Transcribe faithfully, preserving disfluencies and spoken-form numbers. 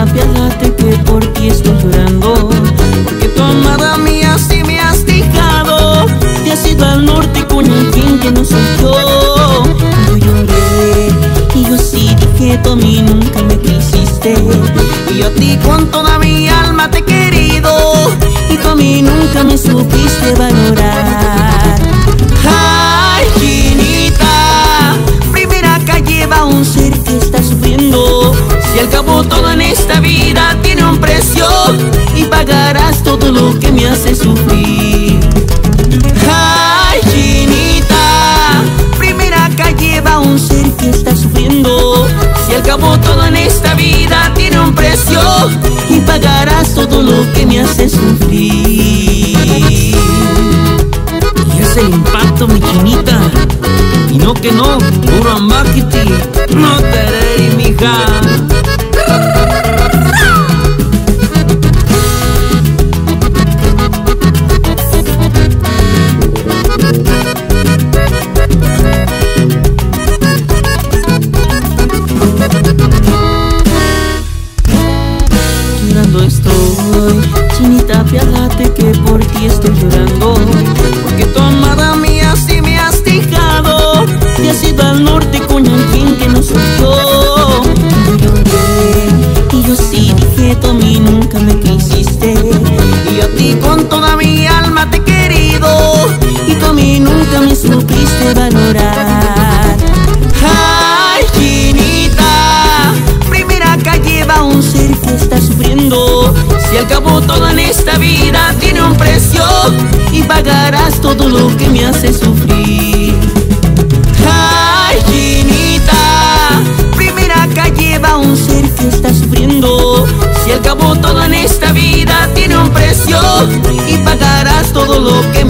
Chinita, apiádate que por ti estoy llorando, porque tu amada mía sí me has dejado. Te has ido al norte con alguien que no soy yo. Yo lloré y yo sí dije, tú a mí nunca me quisiste, y yo a ti con toda mi alma te he querido, y tú a mí nunca me supiste valorar. Ay, Chinita, primera calle va un ser que está sufriendo. Si al cabo todo en esta vida tiene un precio, y pagarás todo lo que me hace sufrir. Ay, Chinita, primera calle va un ser que está sufriendo. Si al cabo todo en esta vida tiene un precio, y pagarás todo lo que me hace sufrir. Y es el impacto, mi Chinita, y no que no, puro marketing, no te haré, mija. Llorando estoy, Chinita, apiádate que por ti estoy llorando, porque tu amada mía sí me has dejado. Te has ido al norte con alguien que no soy yo. Yo lloré y yo sí dije, tú a mí nunca me quisiste, y yo a ti con toda mi alma te he querido, y tú a mí nunca me supiste valorar. Ay, Chinita, primera calle va un ser que está sufriendo. Si al cabo todo en esta vida tiene un precio, y pagarás todo lo que me hace sufrir. Ay, Chinita, primera calle va un ser que está sufriendo. Si al cabo todo en esta vida tiene un precio, y pagarás todo lo que